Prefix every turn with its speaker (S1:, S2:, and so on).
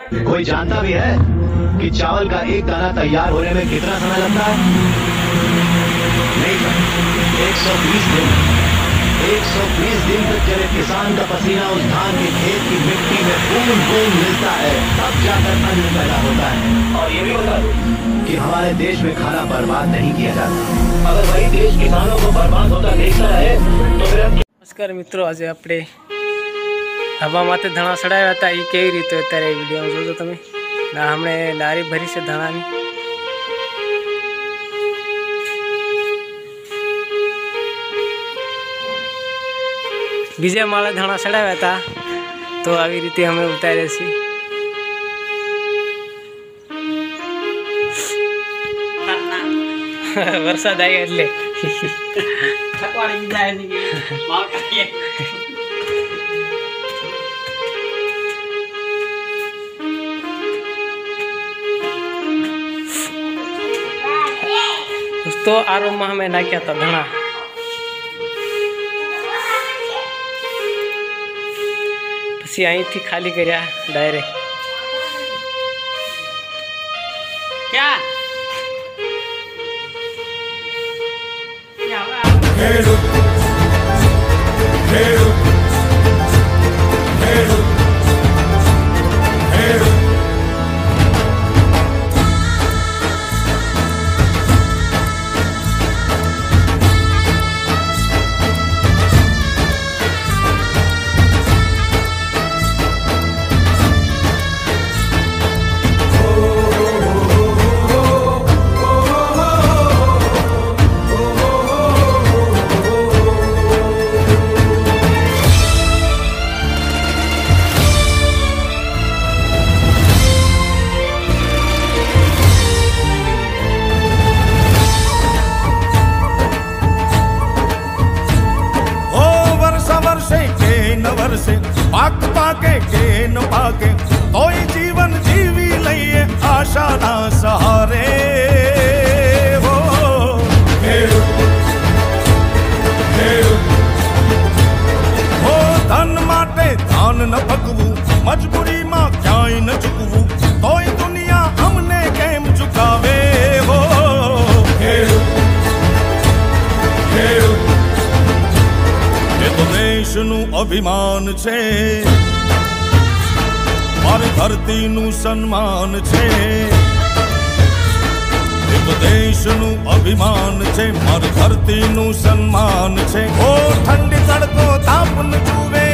S1: कोई जानता भी है कि चावल का एक दाना तैयार होने में कितना समय लगता है? नहीं सर, 120 दिन। 120 दिन तक जब एक किसान का पसीना उस धान के खेत की मिट्टी में बूंद बूंद मिलता है, तब जाकर अन्न पैदा होता है। और ये भी बता दो कि हमारे देश में खाना बर्बाद नहीं किया जाता। अगर वही देश किसानों को बर्बाद होता देखता रहे तो फिर
S2: नमस्कार मित्रों, आज अपने हवा माथे धणा चढ़ाया था। ये केवी रीते अत्यारे विडियो में जोजो तमे। हमने लारी भरी से धणा नी बीजे माळे धणा चढ़ाया था, तो આવી રીતે અમે ઉતાર્યા છીએ। વરસાદ આવ્યો એટલે થકવાડી જાય ને માવ કાઢીએ। दोस्तों आरो में हमें नाख्या था धणा। पछी अहीं थी खाली कर्या डायरेक्ट। क्या
S3: पाक पाके के न पाके कोई जीवन जीवी लइए आशा ना सहारे हो। हो धन माटे धान न भगवू, मजबूरी मां क्याई न चुकवू, कोई दुनिया हमने केम चुकावे हो। देशनु अभिमान छे, मारी धरतीनु सन्मान छे। एक देशनु अभिमान छे, मारी धरतीनु सन्मान छे। ओ ठंडी तड़को ताप न जुवे,